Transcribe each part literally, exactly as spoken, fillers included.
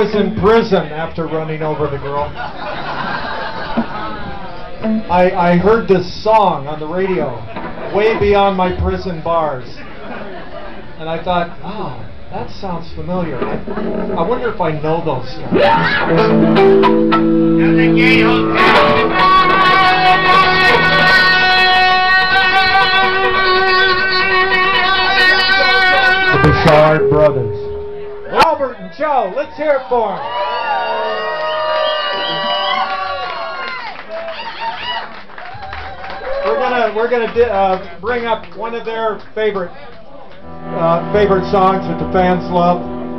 was in prison after running over the girl. I, I heard this song on the radio, way beyond my prison bars. And I thought, oh, that sounds familiar. I, I wonder if I know those guys. The Bouchard Brothers. Albert and Joe, let's hear it for them. We're gonna we're gonna uh, bring up one of their favorite uh, favorite songs that the fans love.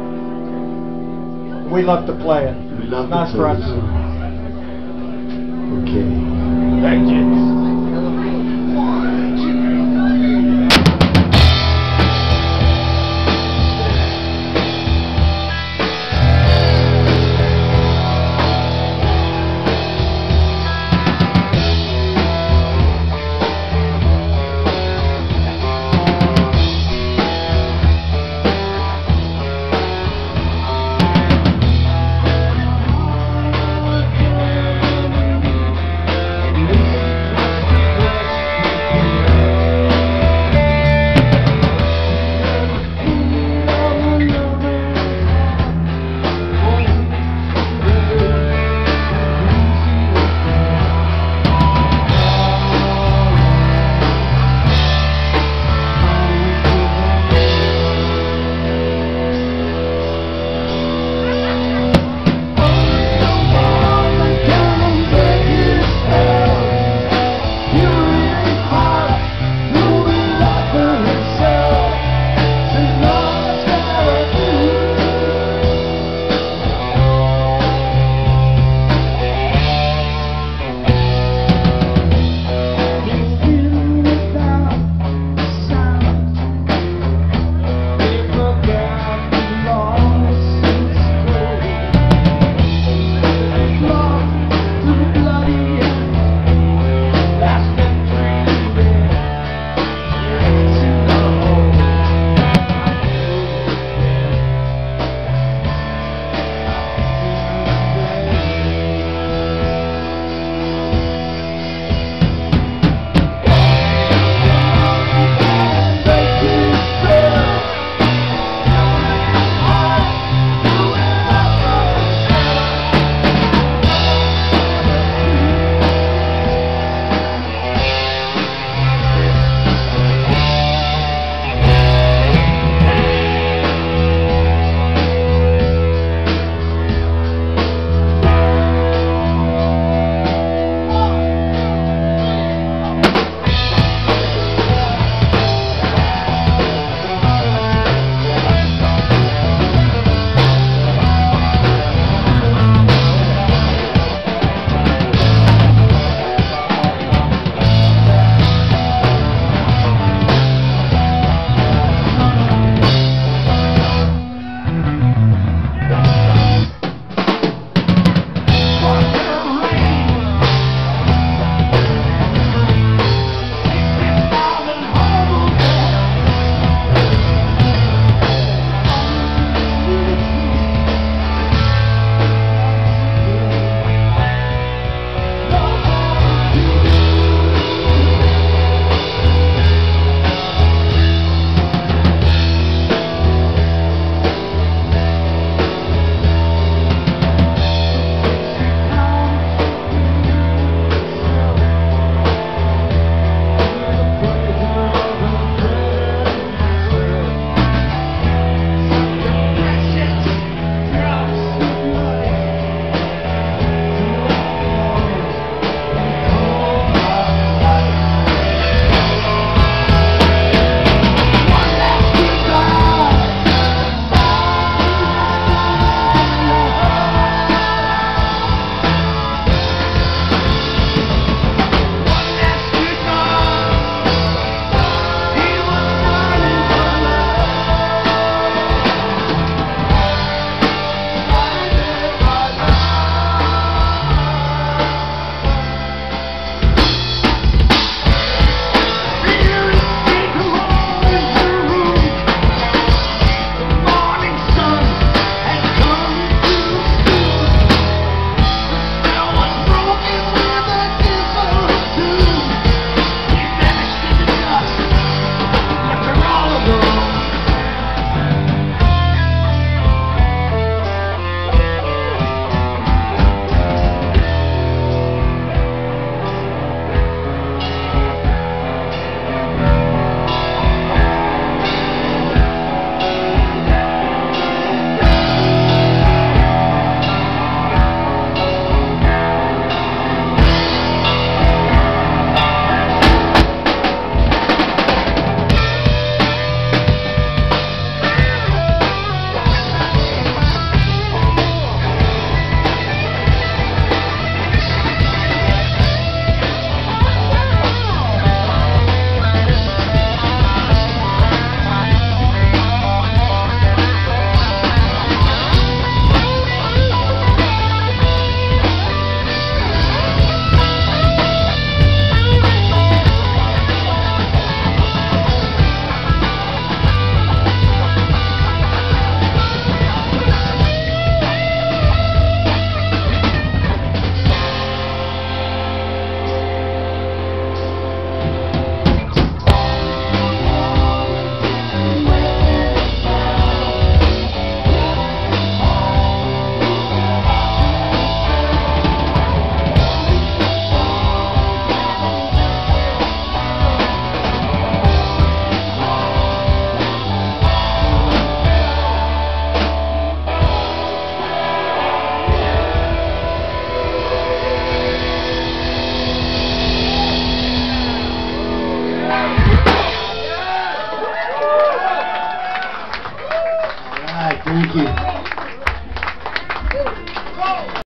We love to play it. We love Nosferatu. Okay. Thank you.